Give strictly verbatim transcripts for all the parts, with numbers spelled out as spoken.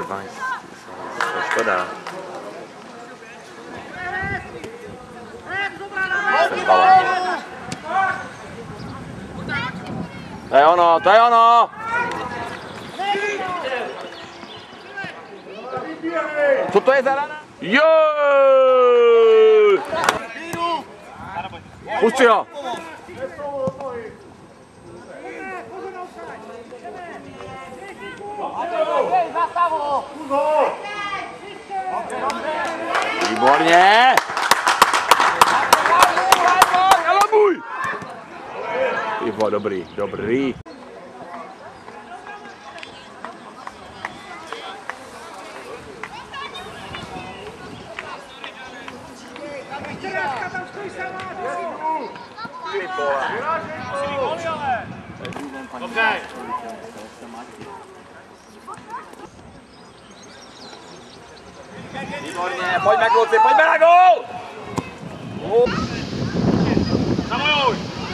nice. To škoda. Ten balón. To je ono, to je ono! Co to je za rana? Joj! Pusti ho! Výborně! Jalobuj! Ivo, dobrý, dobrý. Dobře. Výborně, pojďme kluci, pojďme na gól! Zamojuj!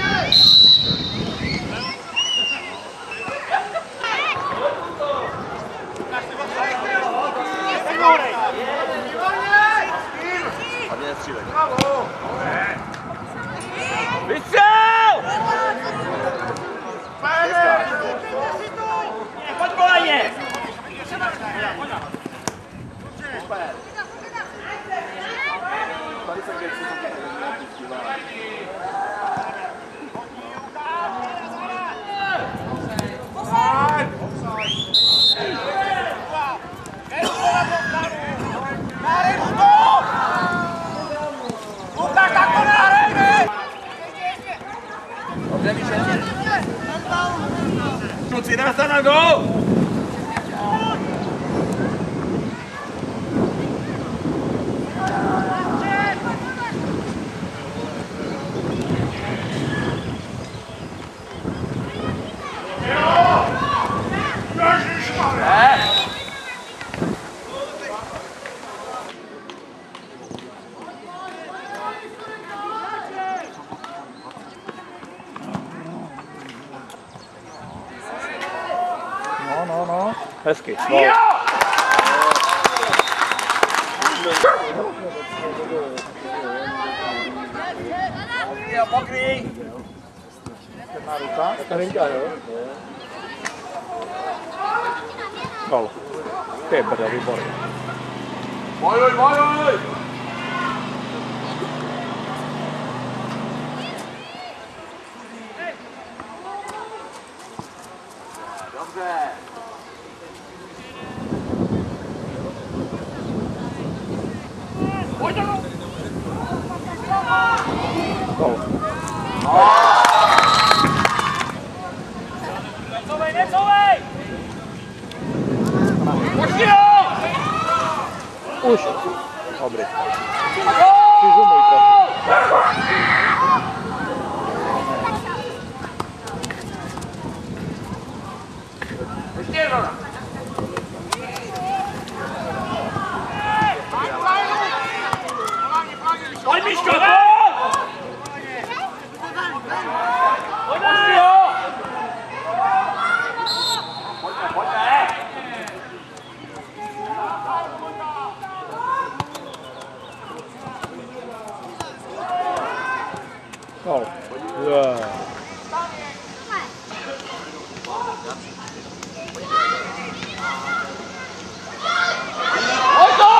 Hlavně nestřílej. Vystřel! Pojď kolejně! Kluci, jdeme se na gól! No, no, no. Hezky. No. Jo, pokryj! Jedna ruka. Karinka, jo? Gol. Ty brde, výborně. Bojuj, bojuj! Dobře. Pojď do! Gol. Necovej, necovej! Pošli ho! Už. Dobrý. Přizumuj trochu. Ještě jedno. Pojď, Miško! Pošli ho! Pojďme, pojďme! Gol. Yeah. Pojď to!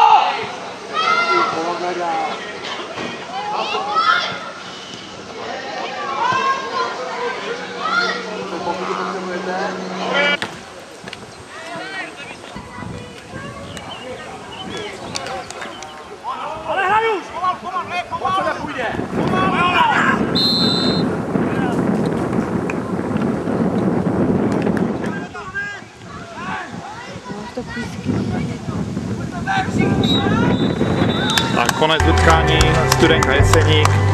Ale hraj už! Pomal, pomal, ne, pomal! Pojď, co nepůjde! Tak konec utkání, Studenka Jeseník